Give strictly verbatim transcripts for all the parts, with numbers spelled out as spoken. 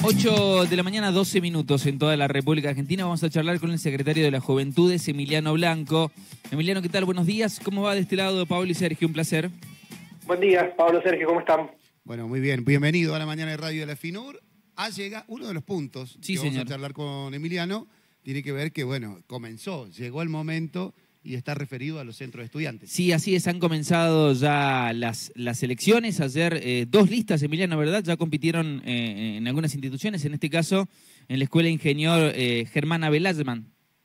ocho de la mañana, doce minutos en toda la República Argentina. Vamos a charlar con el secretario de las Juventudes, Emiliano Blanco. Emiliano, ¿qué tal? Buenos días. ¿Cómo va de este lado, Pablo y Sergio? Un placer. Buen día, Pablo, Sergio, ¿cómo están? Bueno, muy bien. Bienvenido a la mañana de radio de la FINUR. Ha llegado uno de los puntos sí, que señor. vamos a charlar con Emiliano. Tiene que ver que, bueno, comenzó, llegó el momento y está referido a los centros de estudiantes. Sí, así es. Han comenzado ya las, las elecciones. Ayer eh, dos listas, Emiliano, ¿verdad? Ya compitieron eh, en algunas instituciones, en este caso en la Escuela Ingeniero eh, Germán Abel Ayllman.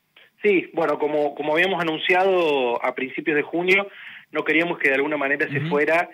Sí, bueno, como, como habíamos anunciado a principios de junio, no queríamos que de alguna manera uh-huh. se fuera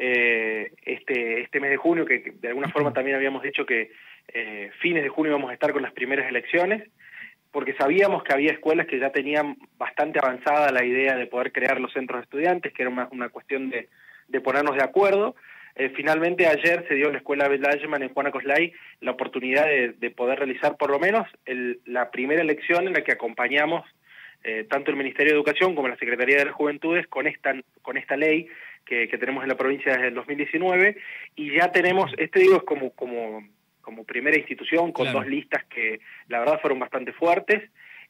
eh, este, este mes de junio, que, que de alguna uh-huh. forma también habíamos dicho que eh, fines de junio íbamos a estar con las primeras elecciones, porque sabíamos que había escuelas que ya tenían bastante avanzada la idea de poder crear los centros de estudiantes, que era una, una cuestión de, de ponernos de acuerdo. Eh, finalmente ayer se dio en la Escuela Abel Ayllman en Juana Coslay la oportunidad de, de poder realizar por lo menos el, la primera elección en la que acompañamos eh, tanto el Ministerio de Educación como la Secretaría de las Juventudes con esta, con esta ley que, que tenemos en la provincia desde el dos mil diecinueve, y ya tenemos, este digo es como, como, como primera institución con claro. dos listas que la verdad fueron bastante fuertes,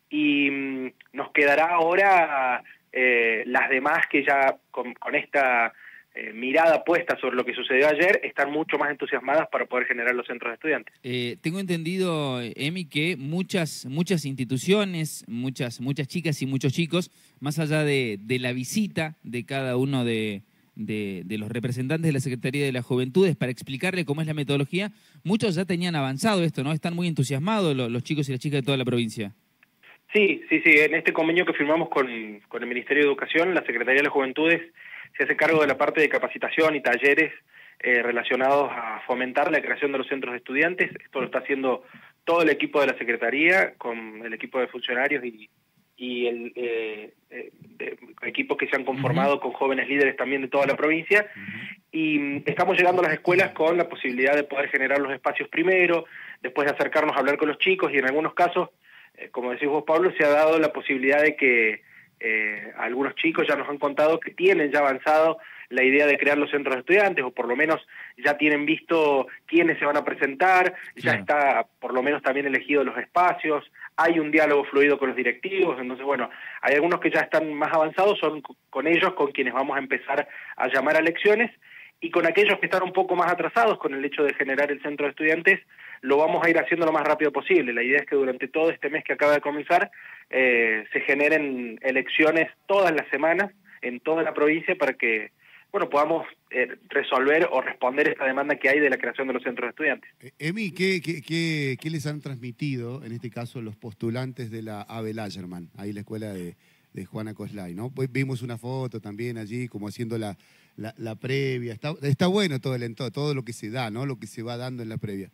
y mmm, nos quedará ahora eh, las demás que ya con, con esta Eh, mirada puesta sobre lo que sucedió ayer, están mucho más entusiasmadas para poder generar los centros de estudiantes. Eh, tengo entendido, Emi, que muchas muchas instituciones, muchas muchas chicas y muchos chicos, más allá de, de la visita de cada uno de, de, de los representantes de la Secretaría de las Juventudes para explicarle cómo es la metodología, muchos ya tenían avanzado esto, ¿no? Están muy entusiasmados los, los chicos y las chicas de toda la provincia. Sí, sí, sí. En este convenio que firmamos con, con el Ministerio de Educación, la Secretaría de las Juventudes se hace cargo de la parte de capacitación y talleres eh, relacionados a fomentar la creación de los centros de estudiantes. Esto lo está haciendo todo el equipo de la Secretaría, con el equipo de funcionarios y, y el eh, eh, de, equipos que se han conformado uh-huh. con jóvenes líderes también de toda la provincia. Uh-huh. Y um, estamos llegando a las escuelas con la posibilidad de poder generar los espacios primero, después de acercarnos a hablar con los chicos, y en algunos casos, eh, como decís vos, Pablo, se ha dado la posibilidad de que Eh, algunos chicos ya nos han contado que tienen ya avanzado la idea de crear los centros de estudiantes, o por lo menos ya tienen visto quiénes se van a presentar, ya claro. está por lo menos también elegido los espacios, hay un diálogo fluido con los directivos. Entonces bueno, hay algunos que ya están más avanzados, son con ellos con quienes vamos a empezar a llamar a elecciones, y con aquellos que están un poco más atrasados con el hecho de generar el centro de estudiantes, lo vamos a ir haciendo lo más rápido posible. La idea es que durante todo este mes que acaba de comenzar eh, se generen elecciones todas las semanas en toda la provincia para que bueno podamos eh, resolver o responder esta demanda que hay de la creación de los centros de estudiantes. Emi, ¿qué, qué, qué, qué les han transmitido, en este caso, los postulantes de la Abel Ayllman, ahí la escuela de, de Juana Coslay, ¿no? Pues vimos una foto también allí, como haciendo la, la, la previa. Está, está bueno todo, el, todo, todo lo que se da, ¿no? Lo que se va dando en la previa.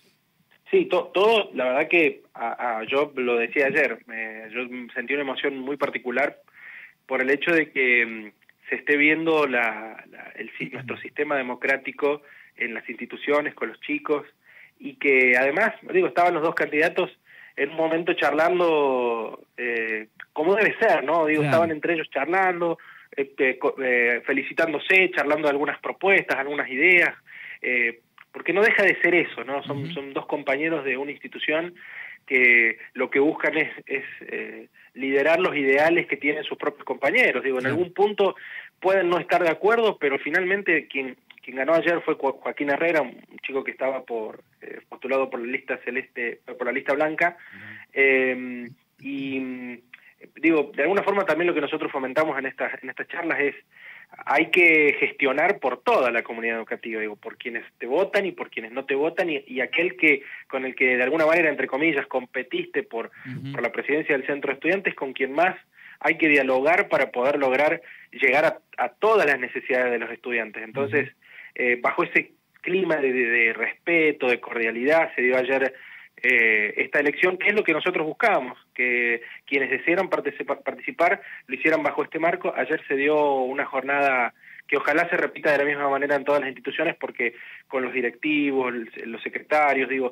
Sí, to, todo, la verdad que a, a, yo lo decía ayer, eh, yo sentí una emoción muy particular por el hecho de que um, se esté viendo la, la, el, nuestro sistema democrático en las instituciones, con los chicos, y que además, digo, estaban los dos candidatos en un momento charlando eh, como debe ser, ¿no? Digo, claro. Estaban entre ellos charlando, eh, eh, felicitándose, charlando de algunas propuestas, algunas ideas, eh, porque no deja de ser eso, ¿no? Son, uh-huh. son dos compañeros de una institución que lo que buscan es, es eh, liderar los ideales que tienen sus propios compañeros. Digo, en sí. algún punto pueden no estar de acuerdo, pero finalmente quien, quien ganó ayer fue Joaquín Herrera, un chico que estaba por eh, postulado por la lista celeste, por la lista blanca, uh-huh. eh, y digo, de alguna forma también lo que nosotros fomentamos en estas, en estas charlas es hay que gestionar por toda la comunidad educativa, digo, por quienes te votan y por quienes no te votan, y, y aquel que con el que de alguna manera, entre comillas, competiste por, uh-huh. por la presidencia del centro de estudiantes, con quien más hay que dialogar para poder lograr llegar a, a todas las necesidades de los estudiantes. Entonces, uh-huh. eh, bajo ese clima de, de, de respeto, de cordialidad, se dio ayer Eh, esta elección, que es lo que nosotros buscábamos, que quienes desearan participar, participar lo hicieran bajo este marco. Ayer se dio una jornada que ojalá se repita de la misma manera en todas las instituciones, porque con los directivos, los secretarios, digo,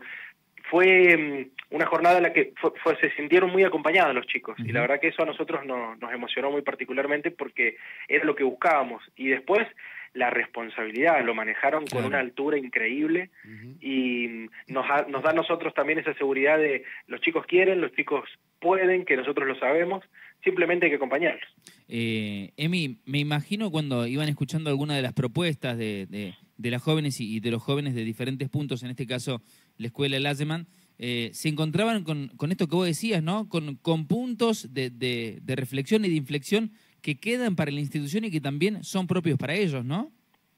fue una jornada en la que fue, fue, se sintieron muy acompañados los chicos, uh-huh. y la verdad que eso a nosotros no, nos emocionó muy particularmente porque era lo que buscábamos. Y después la responsabilidad, lo manejaron Claro. con una altura increíble Ujú. y nos, ha- nos da a nosotros también esa seguridad de los chicos quieren, los chicos pueden, que nosotros lo sabemos, simplemente hay que acompañarlos. Eh, Emi, me imagino cuando iban escuchando alguna de las propuestas de, de, de las jóvenes y, y de los jóvenes de diferentes puntos, en este caso la escuela Lageman, eh, se encontraban con, con esto que vos decías, ¿no? Con, con puntos de, de, de reflexión y de inflexión que quedan para la institución y que también son propios para ellos, ¿no?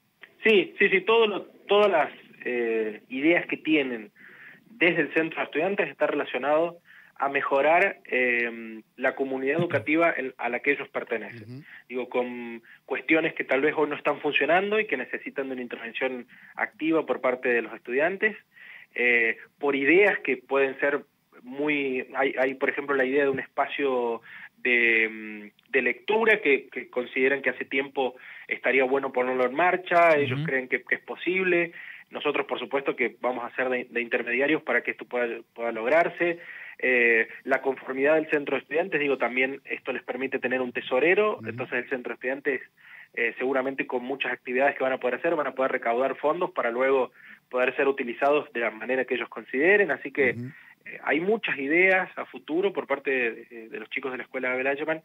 Sí, sí, sí, todo lo- todas las eh, ideas que tienen desde el centro de estudiantes está relacionado a mejorar eh, la comunidad educativa en- a la que ellos pertenecen. Ujú. Digo, con cuestiones que tal vez hoy no están funcionando y que necesitan de una intervención activa por parte de los estudiantes, eh, por ideas que pueden ser muy... Hay, hay, por ejemplo, la idea de un espacio de, mm, de lectura que, que consideran que hace tiempo estaría bueno ponerlo en marcha, ellos Ujú. creen que, que es posible. Nosotros, por supuesto, que vamos a ser de, de intermediarios para que esto pueda, pueda lograrse. Eh, la conformidad del centro de estudiantes, digo, también esto les permite tener un tesorero, Ujú. entonces el centro de estudiantes, eh, seguramente con muchas actividades que van a poder hacer, van a poder recaudar fondos para luego poder ser utilizados de la manera que ellos consideren, así que Ujú. eh, hay muchas ideas a futuro por parte de, de los chicos de la escuela Abel Ayeman,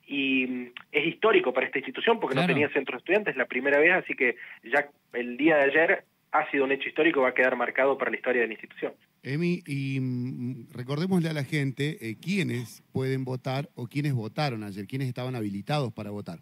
y mm, es histórico para esta institución porque Claro. no tenía centro de estudiantes la primera vez, así que ya el día de ayer ha sido un hecho histórico, va a quedar marcado para la historia de la institución. Emi, y mm, recordémosle a la gente eh, quiénes pueden votar o quiénes votaron ayer, quiénes estaban habilitados para votar.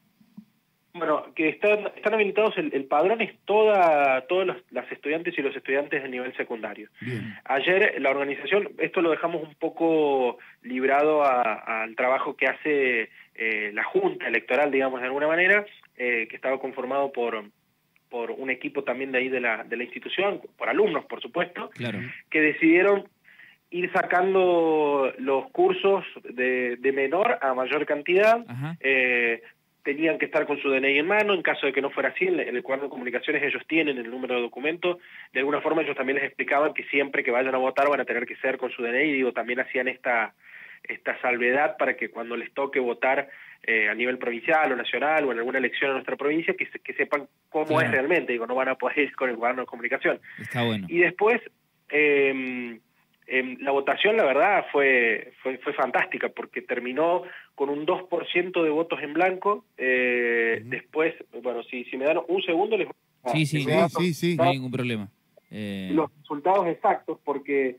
Bueno, que están, están habilitados, el, el padrón es toda, todos los, las estudiantes y los estudiantes del nivel secundario. Bien. Ayer la organización, esto lo dejamos un poco librado a- al trabajo que hace eh, la Junta Electoral, digamos de alguna manera, eh, que estaba conformado por, por un equipo también de ahí de la, de la institución, por alumnos, por supuesto, Claro. que decidieron ir sacando los cursos de, de menor a mayor cantidad. Ajá. eh, tenían que estar con su D N I en mano, en caso de que no fuera así, en el, en el cuadro de comunicaciones ellos tienen el número de documento, de alguna forma ellos también les explicaban que siempre que vayan a votar van a tener que ser con su D N I, digo, también hacían esta, esta salvedad para que cuando les toque votar eh, a nivel provincial o nacional o en alguna elección en nuestra provincia, que, se- que sepan cómo Claro. es realmente, digo, no van a poder ir con el cuaderno de comunicación. Está bueno. Y después, eh, eh, la votación, la verdad, fue, fue fue fantástica, porque terminó con un dos por ciento de votos en blanco. Eh, Ujú. Después, bueno, si, si me dan un segundo, les voy a- Sí, sí. les voy a Sí, sí, sí. No hay ningún problema. Eh, los resultados exactos, porque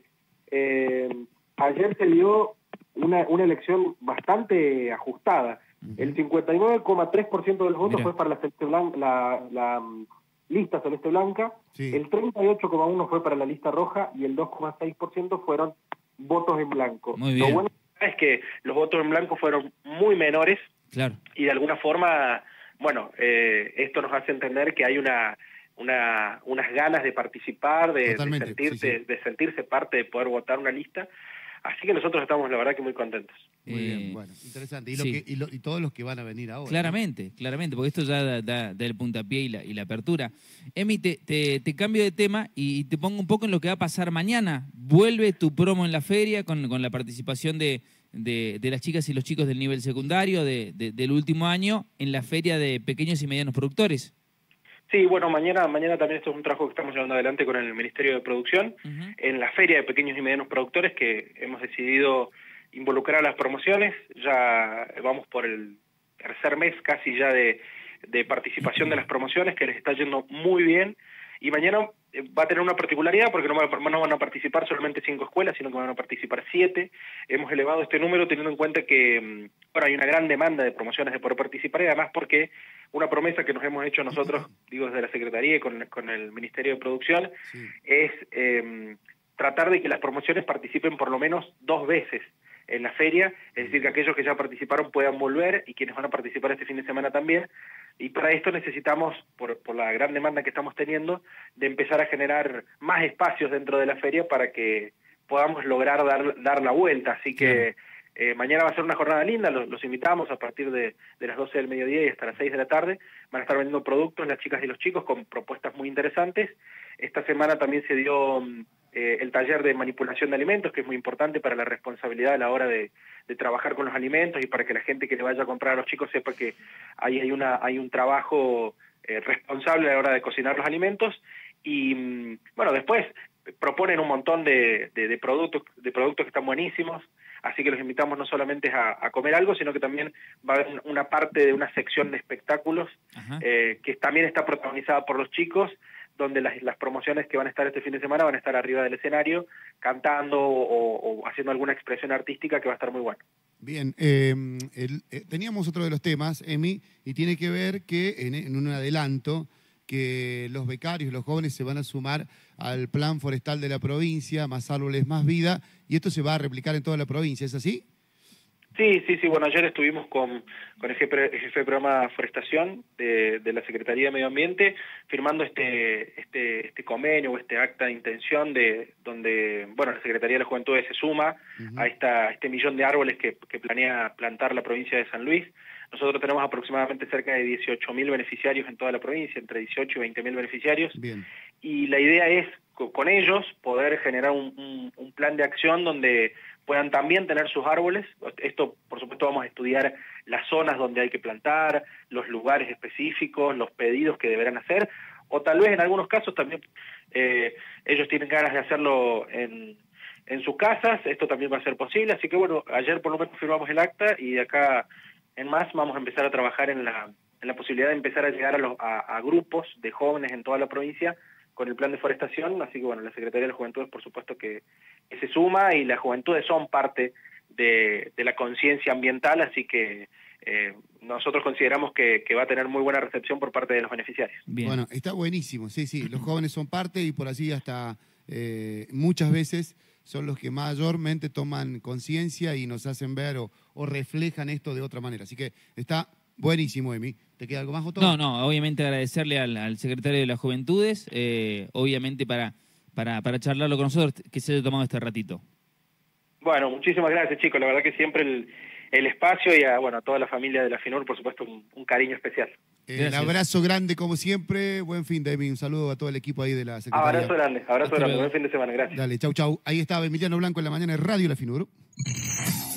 eh, ayer se dio una, una elección bastante ajustada. Ujú. El cincuenta y nueve coma tres por ciento de los votos Mirá. fue para la, celeste blan- la, la, mm, lista celeste blanca, Sí. el treinta y ocho coma uno por ciento fue para la lista roja y el dos coma seis por ciento fueron votos en blanco. Muy Lo bien. bueno es que los votos en blanco fueron muy menores claro. y de alguna forma, bueno, eh, esto nos hace entender que hay una, una unas ganas de participar, de, de Totalmente, sentirse, sí, sí. de sentirse parte de poder votar una lista. Así que nosotros estamos, la verdad, que muy contentos. Muy Eh, bien, bueno, interesante. Y, lo sí. que, y, lo- y todos los que van a venir ahora. ¿no? Claramente, claramente, porque esto ya da, da- da el puntapié y la, y la apertura. Emi, te, te- te cambio de tema y te pongo un poco en lo que va a pasar mañana. Vuelve tu promo en la feria con, con la participación de, de- de las chicas y los chicos del nivel secundario de- de- del último año en la feria de pequeños y medianos productores. Sí, bueno, mañana mañana también esto es un trabajo que estamos llevando adelante con el Ministerio de Producción, Ujú. en la Feria de Pequeños y Medianos Productores, que hemos decidido involucrar a las promociones. Ya vamos por el tercer mes casi ya de, de participación de las promociones, que les está yendo muy bien. Y mañana eh, va a tener una particularidad porque no van, a, no van a participar solamente cinco escuelas, sino que van a participar siete. Hemos elevado este número teniendo en cuenta que mm, bueno, hay una gran demanda de promociones de poder participar, y además porque una promesa que nos hemos hecho nosotros, digo desde la Secretaría y con, con el Ministerio de Producción, Sí. es eh, tratar de que las promociones participen por lo menos dos veces en la feria, es decir, que aquellos que ya participaron puedan volver y quienes van a participar este fin de semana también. Y para esto necesitamos, por, por la gran demanda que estamos teniendo, de empezar a generar más espacios dentro de la feria para que podamos lograr dar, dar la vuelta. Así que eh, mañana va a ser una jornada linda, los, los invitamos a partir de, de las doce del mediodía y hasta las seis de la tarde. Van a estar vendiendo productos las chicas y los chicos con propuestas muy interesantes. Esta semana también se dio eh, el taller de manipulación de alimentos, que es muy importante para la responsabilidad a la hora de, de trabajar con los alimentos y para que la gente que le vaya a comprar a los chicos sepa que ahí hay, una, hay un trabajo eh, responsable a la hora de cocinar los alimentos. Y bueno, después proponen un montón de, de, de productos de productos que están buenísimos, así que los invitamos no solamente a, a comer algo, sino que también va a haber una parte de una sección de espectáculos eh, que también está protagonizada por los chicos, donde las, las promociones que van a estar este fin de semana van a estar arriba del escenario, cantando o, o haciendo alguna expresión artística que va a estar muy bueno. Bien, eh, el, eh, teníamos otro de los temas, Emi, y tiene que ver que en, en un adelanto, que los becarios, los jóvenes se van a sumar al plan forestal de la provincia, Más Árboles, Más Vida, y esto se va a replicar en toda la provincia, ¿es así? Sí, sí, sí. Bueno, ayer estuvimos con, con el jefe, el jefe de programa Forestación de, de la Secretaría de Medio Ambiente firmando este, este, este convenio o este acta de intención de donde, bueno, la Secretaría de la Juventud se suma uh-huh. a, esta, a este millón de árboles que, que planea plantar la provincia de San Luis. Nosotros tenemos aproximadamente cerca de dieciocho mil beneficiarios en toda la provincia, entre dieciocho y veinte mil beneficiarios. Bien. Y la idea es, con ellos, poder generar un, un, un plan de acción donde puedan también tener sus árboles. Esto, por supuesto, vamos a estudiar las zonas donde hay que plantar, los lugares específicos, los pedidos que deberán hacer, o tal vez en algunos casos también eh, ellos tienen ganas de hacerlo en, en sus casas. Esto también va a ser posible. Así que, bueno, ayer por lo menos firmamos el acta y de acá en más vamos a empezar a trabajar en la, en la posibilidad de empezar a llegar a, los, a, a grupos de jóvenes en toda la provincia con el plan de forestación. Así que, bueno, la Secretaría de la Juventud, por supuesto, que, que se suma, y las juventudes son parte de, de la conciencia ambiental, así que eh, nosotros consideramos que, que va a tener muy buena recepción por parte de los beneficiarios. Bien. Bueno, está buenísimo, sí, sí, los jóvenes son parte y por así hasta eh, muchas veces son los que mayormente toman conciencia y nos hacen ver o, o reflejan esto de otra manera. Así que está buenísimo, Emi. ¿Te queda algo más, Otto? No, no, obviamente agradecerle al, al secretario de las Juventudes, eh, obviamente para, para, para charlarlo con nosotros, que se haya tomado este ratito. Bueno, muchísimas gracias, chicos. La verdad que siempre el, el espacio y a, bueno, a toda la familia de la FINUR, por supuesto, un, un cariño especial. El abrazo grande, como siempre. Buen fin de, Emi. Un saludo a todo el equipo ahí de la Secretaría. Abrazo grande, abrazo grande. Buen fin de semana. Gracias. Dale, chau, chau. Ahí estaba Emiliano Blanco en la mañana de Radio La FINUR.